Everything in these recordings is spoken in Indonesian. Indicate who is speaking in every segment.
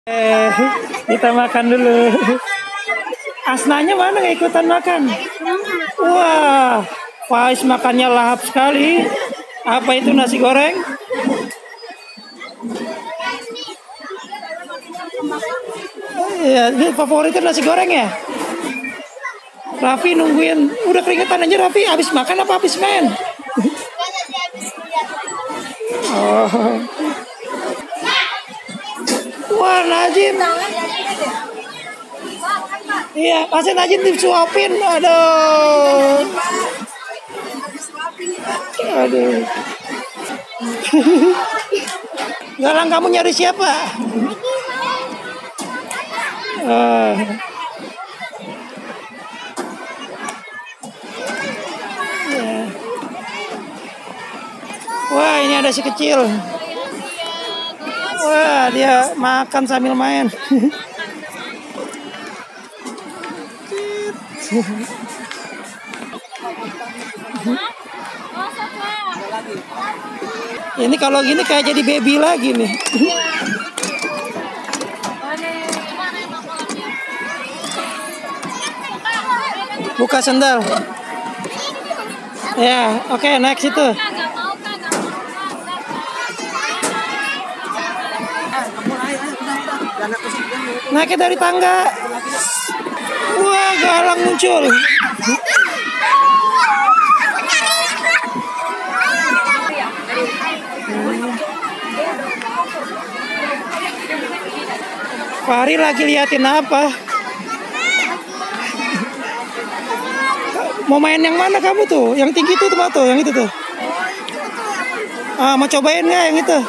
Speaker 1: Kita makan dulu. Asnanya mana nggak ikutan makan? Wah, Faiz makannya lahap sekali. Apa itu nasi goreng? Ya, ini favoritnya nasi goreng ya. Raffi nungguin, udah keringetan aja Raffi. Habis makan apa habis main? Oh. Wah, Najim. Iya, kasih Najim disuapin. Aduh. Aduh. Galang, kamu nyari siapa? Ya. Wah, ini ada si kecil. Wah, dia makan sambil main. Ini kalau gini kayak jadi baby lagi nih. Buka sendal. Ya, oke, next itu. Naiknya dari tangga. Wah, Galang muncul. Fahri lagi liatin apa? Mau main yang mana kamu tuh? Yang tinggi tuh tuh, yang itu tuh. Mau cobain nggak yang itu?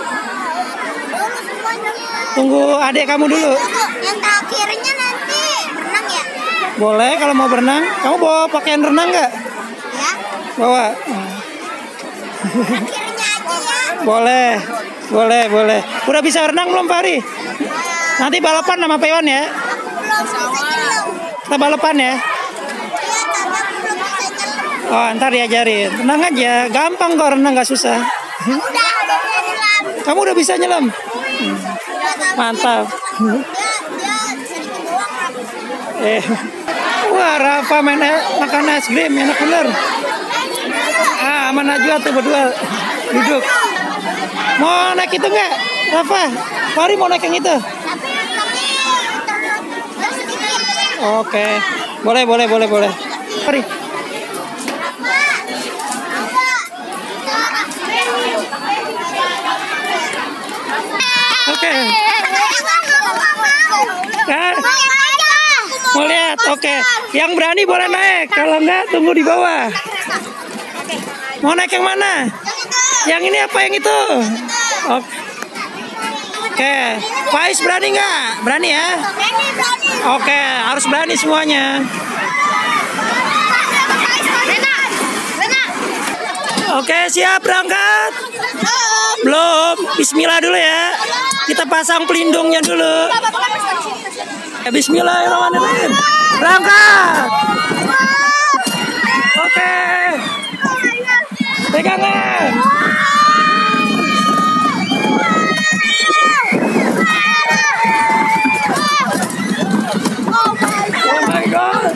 Speaker 1: Tunggu adik kamu dulu.
Speaker 2: Yang terakhirnya nanti berenang ya?
Speaker 1: Boleh kalau mau berenang. Kamu bawa pakaian renang nggak?
Speaker 2: Ya.
Speaker 1: Bawa.
Speaker 2: Akhirnya aja ya.
Speaker 1: Boleh, boleh, boleh. Udah bisa renang belum Fahri? Nanti balapan sama Pewan ya.
Speaker 2: Belum bisa nyelam.
Speaker 1: Kita balapan ya.
Speaker 2: Iya, tapi aku belum bisa nyelam.
Speaker 1: Oh, ntar diajarin. Tenang aja, gampang kok renang, nggak susah.
Speaker 2: Udah bisa nyelam.
Speaker 1: Kamu udah bisa nyelam? Mantap.
Speaker 2: Dia sedikit doang.
Speaker 1: Wah, Rafa makan es krim, enak bener. Sama Najwa tuh berdua duduk. Mau naik itu nggak, Rafa? Fahri mau naik yang itu? Oke, boleh. Fahri. Oke. Mau lihat? Oke. Yang berani boleh naik. Kalau enggak, tunggu di bawah. Mau naik yang mana? Yang ini apa yang itu? Oke. Faiz berani nggak? Berani ya? Oke, harus berani semuanya. Oke, siap berangkat? Belum. Bismillah dulu ya. Kita pasang pelindungnya dulu. Bismillahirrahmanirrahim. Berangkat. Oke. Pegangan. Oh my God.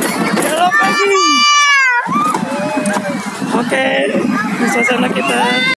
Speaker 1: Belok lagi. Oke. Suasana kita.